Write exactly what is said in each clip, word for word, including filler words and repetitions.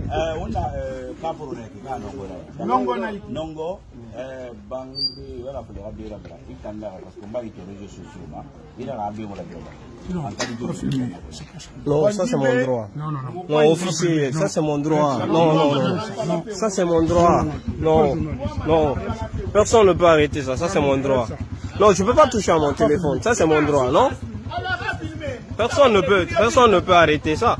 on a Capone qui va Nongo. Nongo, Bangi, voilà, pour les rabis, il t'en a parce qu'on va y te réseaux sociaux. Il a rabbi ou la gueule. Non, ça c'est mon droit. Non, non, non. Non, officier, ça c'est mon droit. Non, non, non. Ça c'est mon droit. Non, non. Personne ne peut arrêter ça. Ça c'est mon droit. Non, je ne peux pas toucher à mon téléphone. Ça c'est mon droit, non? Personne ne peut, personne ne peut arrêter ça.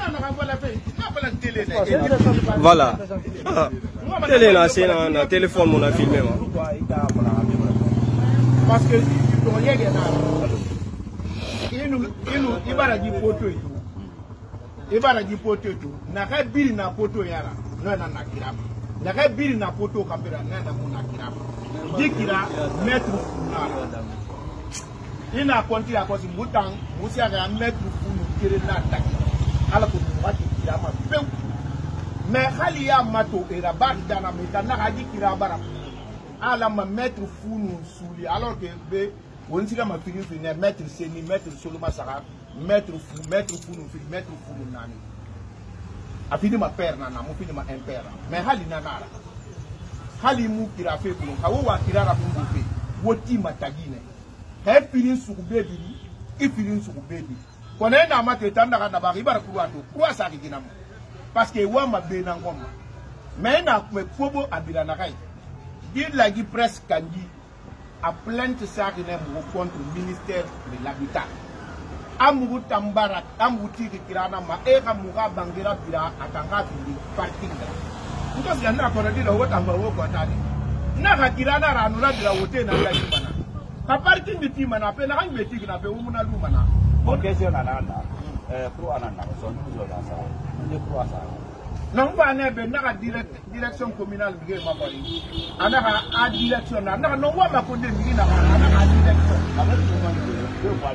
Voilà. Ah. Télé là, c'est un téléphone mon a filmé. Parce que il va dire poto il va dire poto na ka biri na poto yara no na na kira na ka biri na poto kamera na na mo na kira dikira mettre ina konti ya kosi mutang musia ga mettre funu kire na taki ala ko wati kira ma peu mais khali ya mato era ba dana me kana ga dikira bara ala ma mettre funu suli alors que be on sika ma fini fini mettre seni mettre soloma sara mettre fou mettre funu fini mettre funu nani a fini ma père nana mo fini ma impère mais hali nanara hali mu kira fe ko ka wo wa kira ra fungu fe woti matagine he fini suku bebi i fini suku bebi kona na ma te tanda kana ba ibara kuwa to kuwa sa kigina parce que wa ma be na ngoma mais na ko kobo abira na kai di la gi presse kanji a plainte ça qui est contre le ministère de l'Habitat. Amugu tambara, amugu tiki kirana ma eka muga bangira bila atanga bili parking la. Because ya na kona dila wota mba woko atani. Na ka kirana ranura bila wote na ya kimana. Ka parking biti mana pe na kangi tiki na pe umuna lu mana. Bon question na nanda. Eh pro ananda so nduzo la sa. Ndi pro asa. Non va ne be na direct direction communale bige ma bari ana a direction na na no wa ma ko de mi na ana a direction avec le monde de voir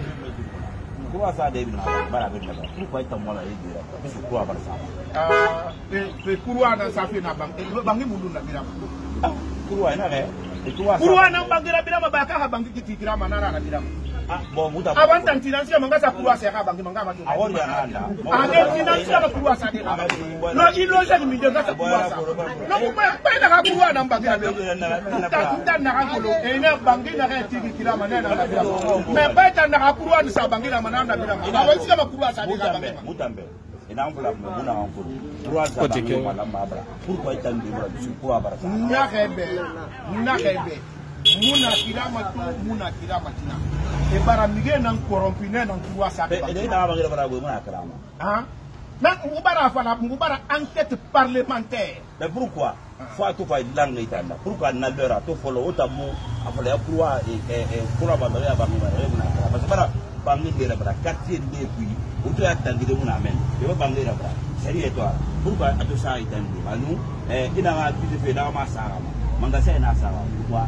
du quoi ça de na bara be na pourquoi ta mola e dira c'est quoi bara ça ah pe pourquoi na ça fait na bang bangi mundu na bira pourquoi na re et toi pourquoi na bangira bira ma ba ka bangi kitikira manara na bira ah bon muta avant tant financier manga sa pourquoi c'est ka bangi manga ma to awori ya nanda ah financier ma pourquoi ça de no il loge mi de ka pourquoi ça no ko pa na ka pourquoi na bangira bira ta na ka ko e na bangira ka tikira manana na bira mais pa ta na ka pourquoi sa bangira manana na bira ba wa sika ma pourquoi ça de ka bangi mutambe ina mvula muna wangu pourquoi ça bangi mala mabra pourquoi itambi mala pourquoi bara ça na kebe na kebe muna kirama tu muna kirama tina e bara mige nan corrompine nan tuwa sa e de na bangira bara go muna kirama hein na ngubara fala ngubara enquête parlementaire mais pourquoi faut tout faire langue itanda pourquoi na lera to follow otamu afala ya pourquoi e e pourquoi ba bara ba muna kirama parce que bara bangira bara quartier de puis auto ya tangire muna men e ba bangira bara sérieux toi pourquoi ado sa itandi manu e ina ga tu fe na ma sara manga sai na sara pourquoi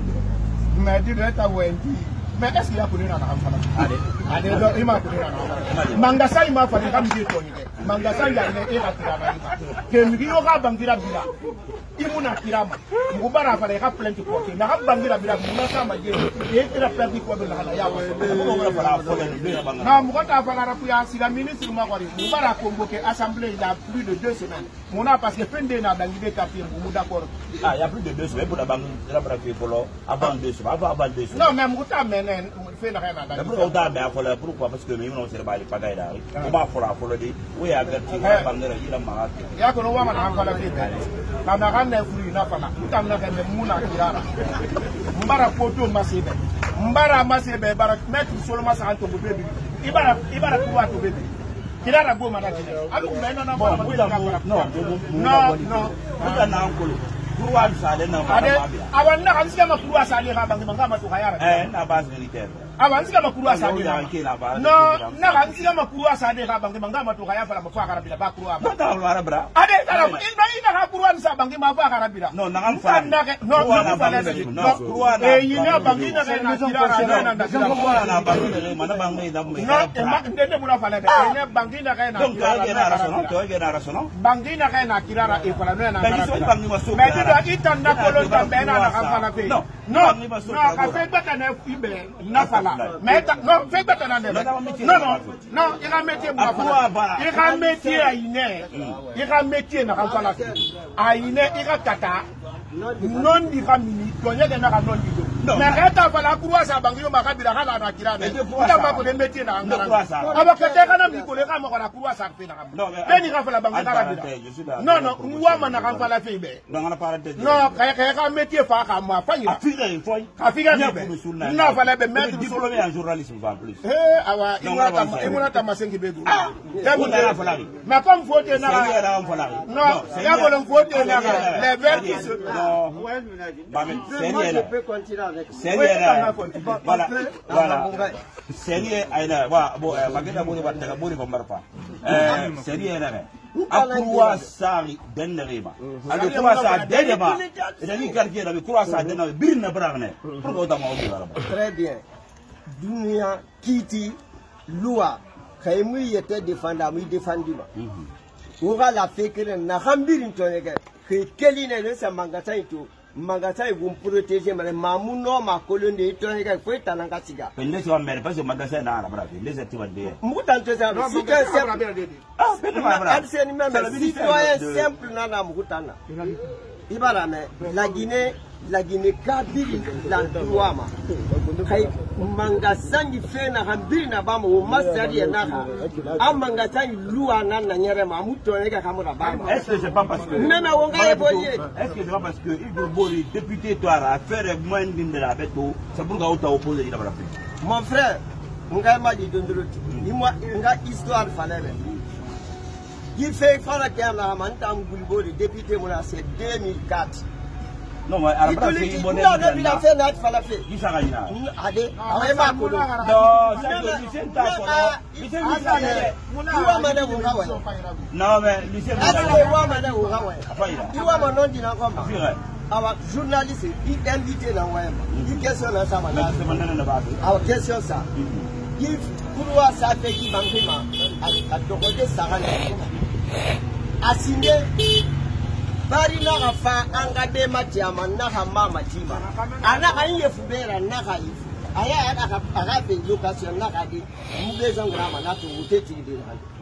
mais tu dois t'avoir mais est-ce qu'il y a pour nous dans la fala allez allez il m'a pour nous manga sai ma fa ka mi to ni manga sai ya ne e ka tirama ke mi yo ka bangira bila imuna kirama ngubara fa ka plainte ko ke na ka bangira bila muna ka ma je e tira perdi ko bila la ya ko fala fo na mu ko ta fa la ya si la ministre ma ko ngubara convoqué assemblée il y a plus de deux semaines mona parce que fin de na dangide quartier mu d'accord ah il y a plus de deux semaines pour la banque la braquer polo avant deux semaines avant avant deux semaines non mais mu ta men fait na rien dans pourquoi on a fait pourquoi parce que mais on sait pas les pagaille là on va faire la di oui averti la banque il a marre ya ko no wa mana fala fi na na kan na furi na fala utam na kan muna kirara mbara poto masebe mbara masebe bara mettre seulement ça to bébé ibara ibara kuwa to bébé kirara go mana kile alu mena na ba non non non uta na ankolo kuwa sale na mama awan na kan sema kuwa sale ha bangi mangama to hayara eh na base militaire awan sika makuru asade no na kan sika makuru asade ka bangi mangama to haya fala mafa karabila ba kuru aba ta wala bra ade tala ina ina ka kuru an sa bangi mafa karabila no na kan fala no no fala no kuru ana e yina bangi na na kirara na na ko wala na bangi na mana bangi da mu no e ma ndende mura fala de ene bangi na ka na kirara na rasono to ge na rasono bangi na ka na kirara e fala no na karabila mais tu dois itanda kolo tambena na kan fala fe no no ka fe bata na ibe na fala voilà. Mais non, fais pas ton nom. Non, non, non, il a métier moi. Il a métier à Iné. Il a métier na kala. À Iné, il a kata. Non di famille, donner des na non di. Mais reta fala croix ça bangio makabila kana na kirana. Ita ba ko de métier na ngara. Aba kete kana mi ko le ka mo na croix ça pe na. Ben ni ka fala bangio kana. Non non, moi mana ka fala fe be. Non kaya kaya ka métier fa ka ma fa ni. Afika il faut. Afika ni be. Non fala be mettre diplômé en journalisme en plus. Eh awa imuna ta imuna ta masengi be du. Mais comme faut te na. Non, ya bolon faut te na. Les verts qui se non. Moi je peux continuer avec. Sérieux, voilà, voilà. Sérieux, aïna, voilà, bon, magana boni bataka boni bombarpa. Euh, sérieux là. Akwa sari denreba. Avec quoi ça denreba? Et ni quartier avec quoi ça denreba? Birna bragne. Pourquoi ta maudit là? Très bien. Dunia kiti loi. Kaimu était défendu, défendu. On va la faire que na hambirin tonega. Que keline le sa mangata itu. Magasin vous protéger mais mamu no ma colonie to ga foi tananga siga pende so mer parce que magasin na la brave les êtes vendés mutan to ça si que simple ah pende ma brave c'est ni même citoyen simple na na mutana ibara mais la Guinée la Guinée kabili l'endroit ma kai magasin qui fait na hambiri na ba mo masari na ha am magasin lua na na nyere ma muto ga kamura ba est-ce que c'est pas parce que même on ga évoluer est-ce que c'est pas parce que il Bori député toi à faire moins de la bête c'est pour qu'on t'oppose il a pas mon frère on ga ma di dondolo ni moi nga histoire fallait il fait fara que na man tam Bori député mon c'est deux mille quatre. Non, mais à la place, il bonnet. Non, non, il a fait notre falafel. Qui s'en gagne? Allez, allez, ma colo. Non, c'est que Lucien t'a fait. Lucien t'a fait. Non, mais Lucien t'a fait. Il va me non dire comment. Alors, journaliste, il invité dans le web. Il questionne ça, madame. Alors, question ça. Il couloir ça fait qui banquement. À Dorothée Sarah. Assigné. Bari na gafa anga de matiama na hama matima ana kanye fubera na kali aya ana aga be location na kadi mugezo ngama na to uteti de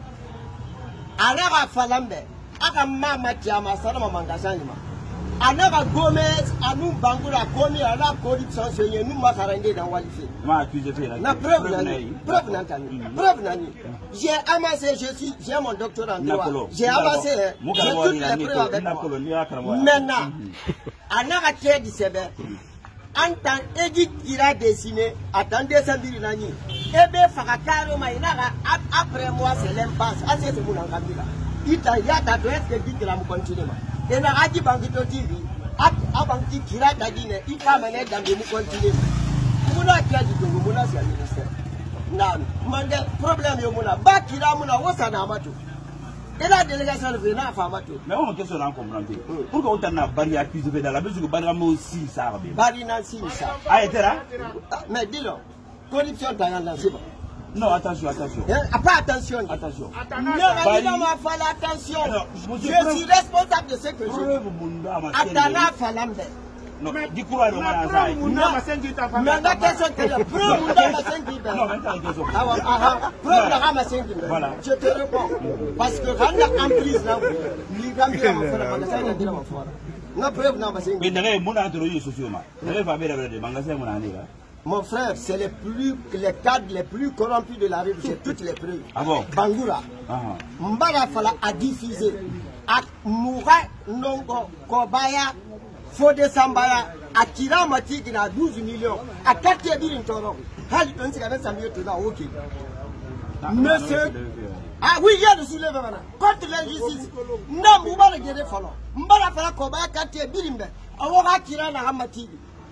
ana ga falambe aka mama matiama sana mamangazani ma ana ga Gomez anu bangura komi ana corruption senye nu makarande dans walifi ma accusé fait là na preuve nani preuve nani preuve nani j'ai amassé je suis j'ai mon doctorat en droit j'ai amassé j'ai toutes les preuves avec moi maintenant ana ga tedi sebe en tant Edith ira dessiné attendez ça biri nani ebe fakakaro ma ina après moi c'est l'impasse assez c'est mon angabila ita yata doit que dit la me continuer et na aji bangito T V abangi kira dagine ikamane dambe mu continue muna kaji dongo muna sia ministère na mande problème yo muna ba kira muna wosa na mato et la délégation le vient fa mato mais on question là comprendre pourquoi on t'a bari accusé dans la mesure que bari mo aussi ça bari na si ça ah était là mais dis-le corruption dans la c'est non, attention, attention. Eh, pas attention. Attention. Non, non, non, fallait attention. Je suis responsable de ce que je fais. Atana Falambe. Non, dis quoi, non, mais la question que je prends, non, maintenant, voilà. Je te réponds. Parce que quand on en prise là, il va me faire un magasin. Non, preuve, non, mais d'ailleurs, mon entourage social, d'ailleurs, va bien le magasin, mon ami. Mon frère, c'est les plus, les cadres les plus corrompus de la rue. J'ai toutes les preuves. Ah bon? Bangoura. Mbara Fala a diffusé. À Moura Nongo Kobaya, Fode Sambaya, à Kira Mati qui a douze millions. À quatre billes Toro. Hali un cigarette ça mieux là, ok. Monsieur. Ah oui, il y a le soulevé maintenant. Contre l'injustice. Non, Mbara Gede Fala. Mbara Fala Kobaya quatre billes. Awara Kira na Hamati.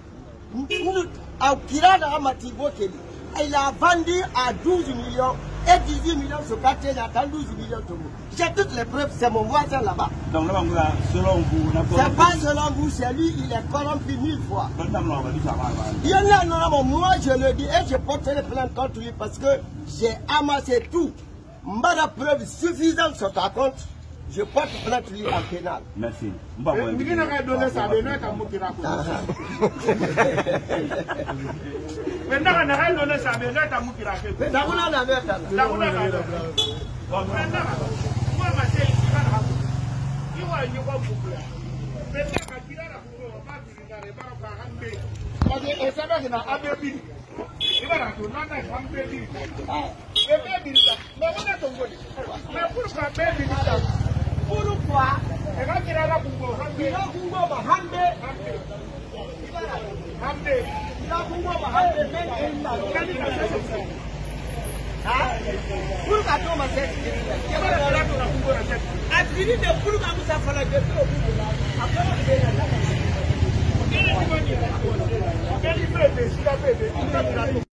Il a vendu à douze millions et dix-huit millions sur quartier, il attend douze millions de euros. J'ai toutes les preuves, c'est mon voisin là-bas. Donc là, selon vous, c'est pas selon vous, c'est lui, il est corrompu mille fois. Il y en a, non, moi je le dis et je porterai plainte contre lui parce que j'ai amassé tout. M'a la preuve suffisante sur ta compte. Je porte plainte lui en pénal. Merci. Je Maintenant, on a un donné ça, mais là, tu as mouillé la fête. Mais d'abord, on a un verre. D'abord, on a un verre. Bon, maintenant, moi, ma chérie, je vais la faire. Il va y avoir beaucoup. Maintenant, quand il a la bourre, on va dire qu'il a les barres par un peu. Parce que ça va qu'il a un peu de il va la tourner, on a un peu de mais on a ton body. Mais pourquoi baby pourquoi et quand il a la bourre, il a bourre, hambe, hambe, il a bourre, hambe, mais il a ah, pour la tombe à cette, il va la tourner à bourre à cette. À finir de pour la moussa pour la gueule. Après, on est là. On est là. On est là. On est là. On est là.